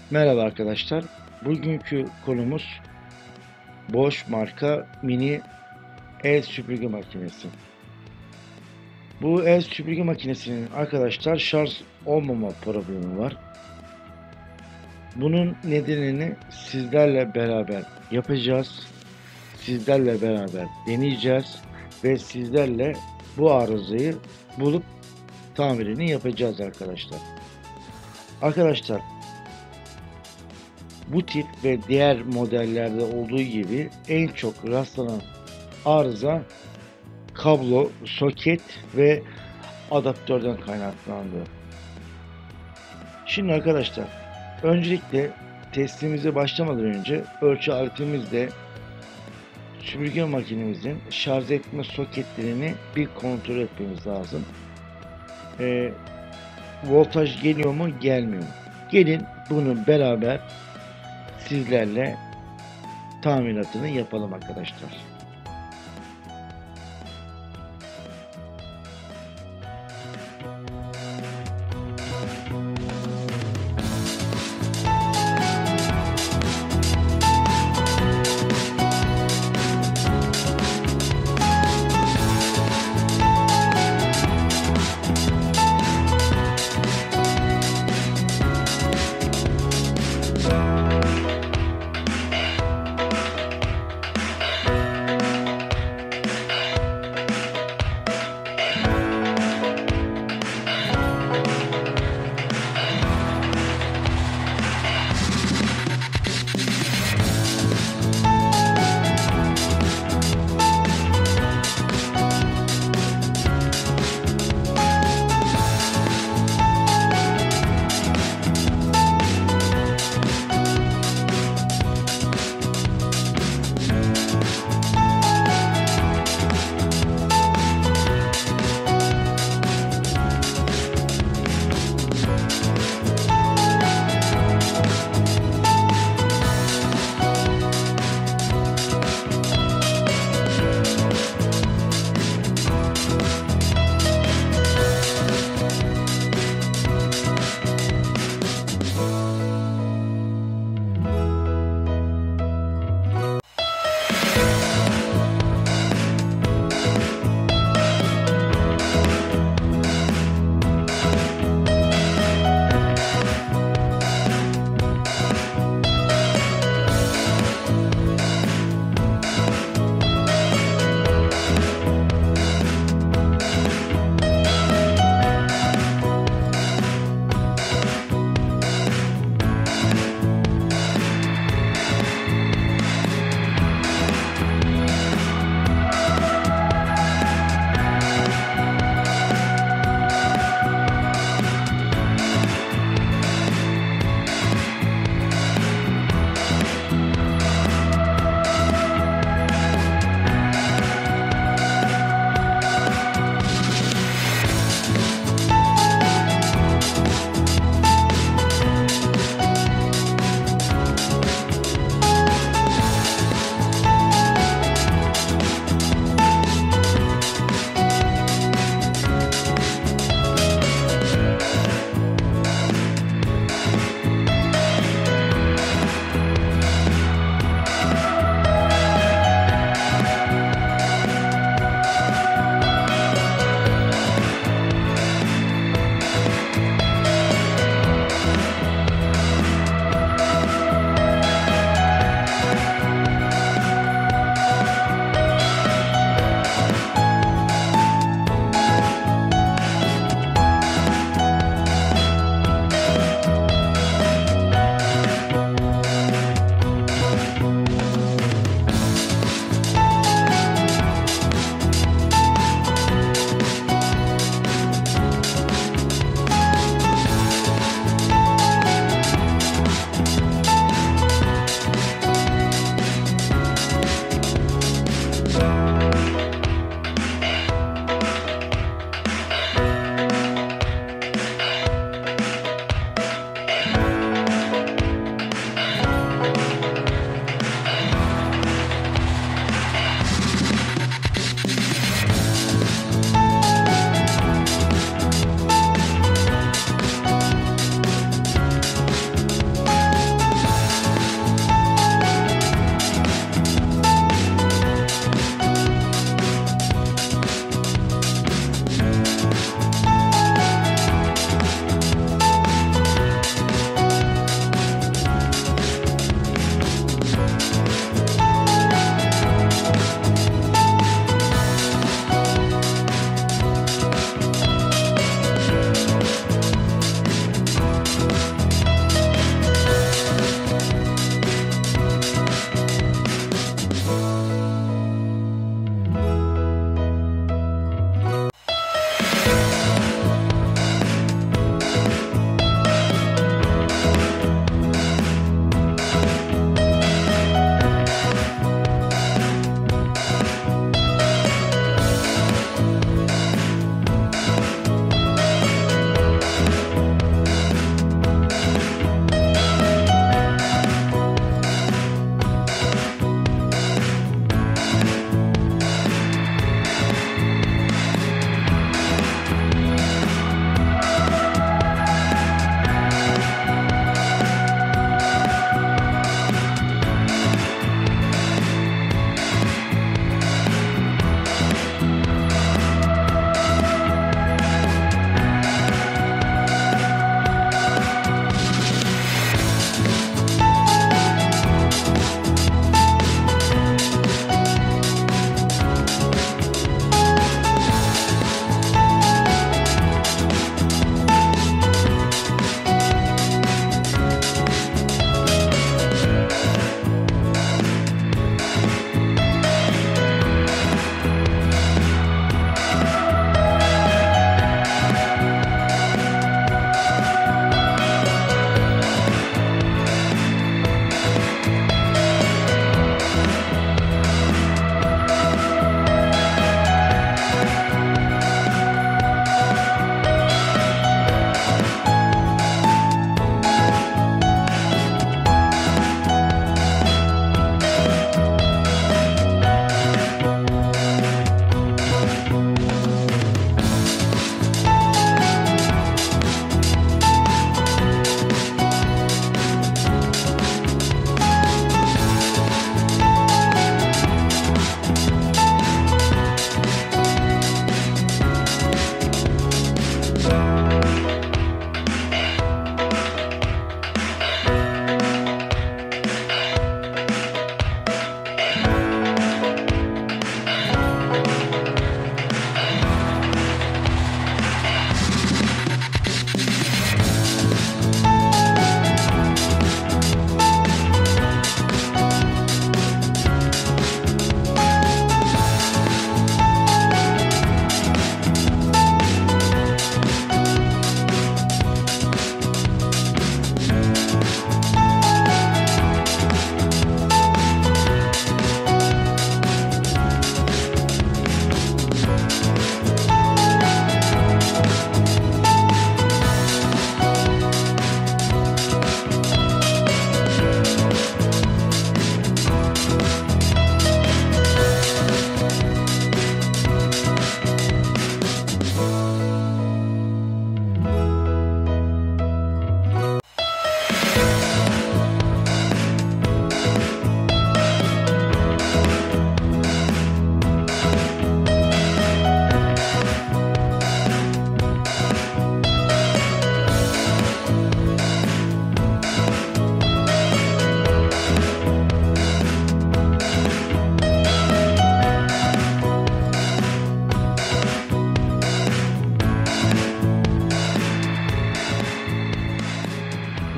Merhaba arkadaşlar. Bugünkü konumuz Bosch marka mini el süpürge makinesi. Bu el süpürge makinesinin arkadaşlar şarj olmama problemi var. Bunun nedenini sizlerle beraber yapacağız. Sizlerle beraber deneyeceğiz ve sizlerle bu arızayı bulup tamirini yapacağız arkadaşlar. Arkadaşlar, bu tip ve diğer modellerde olduğu gibi en çok rastlanan arıza kablo, soket ve adaptörden kaynaklandı. Şimdi arkadaşlar, öncelikle testimize başlamadan önce ölçü aletimizle süpürge makinemizin şarj etme soketlerini bir kontrol etmemiz lazım. Voltaj geliyor mu, gelmiyor mu? Gelin bunu beraber sizlerle tamiratını yapalım arkadaşlar.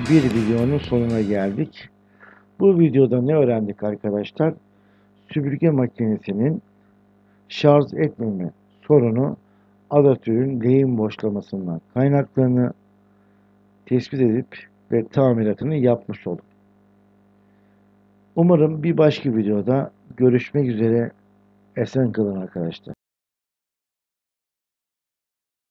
bir videonun sonuna geldik. Bu videoda ne öğrendik arkadaşlar? Süpürge makinesinin şarj etmeme sorunu adaptörün lehim boşlamasından kaynaklandığını tespit edip ve tamiratını yapmış olduk. Umarım bir başka videoda görüşmek üzere. Esen kalın arkadaşlar.